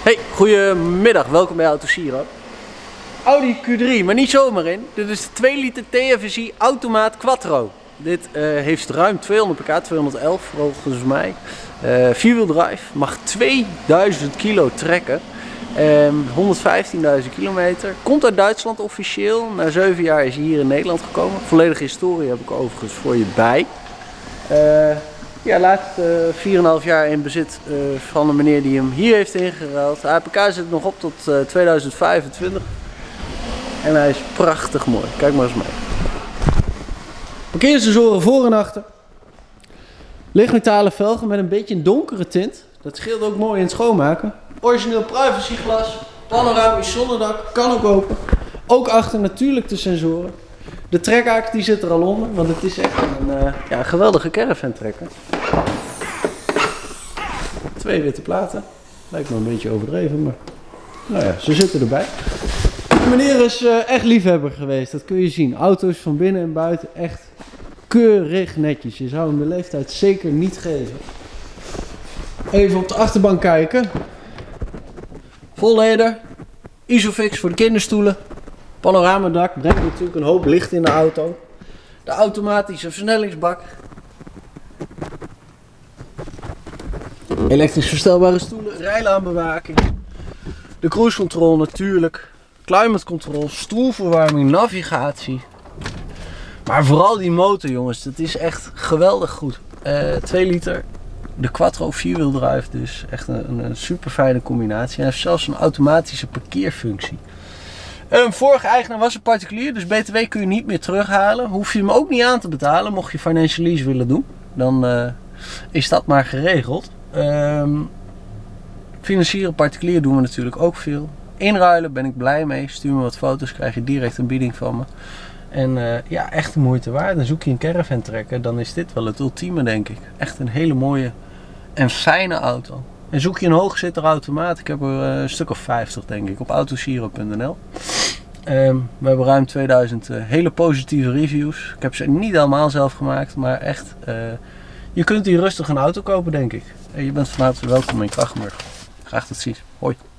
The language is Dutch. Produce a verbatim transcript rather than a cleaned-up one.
Hey, goedemiddag, welkom bij Autosiro. Audi Q drie, maar niet zomaar in. Dit is de twee liter T F S I automaat Quattro. Dit uh, heeft ruim tweehonderd pk, tweehonderdelf volgens mij. Uh, vierwieldrive, mag tweeduizend kilo trekken. Um, honderdvijftienduizend kilometer. Komt uit Duitsland officieel. Na zeven jaar is hij hier in Nederland gekomen. Volledige historie heb ik overigens voor je bij. Uh, ja, laatst uh, vier komma vijf jaar in bezit uh, van een meneer die hem hier heeft ingeruild. A P K zit nog op tot uh, tweeduizend vijfentwintig. En hij is prachtig mooi. Kijk maar eens mee. Parkeersensoren voor en achter. Lichtmetalen velgen met een beetje een donkere tint. Dat scheelt ook mooi in het schoonmaken. Origineel privacyglas. Panoramisch zonnedak. Kan ook open. Ook achter natuurlijk de sensoren. De trekhaak die zit er al onder. Want het is echt een uh, ja, geweldige caravan trekker. Twee witte platen. Lijkt me een beetje overdreven. Maar nou ja, ze zitten erbij. De meneer is uh, echt liefhebber geweest. Dat kun je zien. Auto's van binnen en buiten echt keurig netjes. Je zou hem de leeftijd zeker niet geven. Even op de achterbank kijken. Vol leder. Isofix voor de kinderstoelen. Panoramadak. Brengt natuurlijk een hoop licht in de auto. De automatische versnellingsbak. Elektrisch verstelbare stoelen. Rijlaanbewaking. De cruise control natuurlijk. Climate control. Stoelverwarming. Navigatie. Maar vooral die motor, jongens. Dat is echt geweldig goed. Uh, twee liter. De Quattro vierwieldrive, dus echt een, een super fijne combinatie. Hij heeft zelfs een automatische parkeerfunctie. Een vorige eigenaar was een particulier, dus B T W kun je niet meer terughalen. Hoef je hem ook niet aan te betalen, mocht je financial lease willen doen. Dan uh, is dat maar geregeld. Um, financieren particulier doen we natuurlijk ook veel. Inruilen ben ik blij mee. Stuur me wat foto's, krijg je direct een bieding van me. En uh, ja, echt de moeite waard. Dan zoek je een caravan trekker, dan is dit wel het ultieme, denk ik. Echt een hele mooie en fijne auto. En zoek je een hoogzitter automaat, ik heb er uh, een stuk of vijftig denk ik, op autosiro punt n l. Um, we hebben ruim tweeduizend uh, hele positieve reviews. Ik heb ze niet allemaal zelf gemaakt, maar echt, uh, je kunt hier rustig een auto kopen, denk ik. En je bent van harte welkom in Krachtenburg. Graag tot ziens. Hoi.